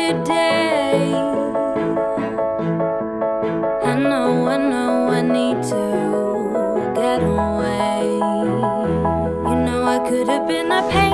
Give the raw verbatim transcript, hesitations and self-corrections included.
every day. I know, I know I need to get away. You know I could have been a pain.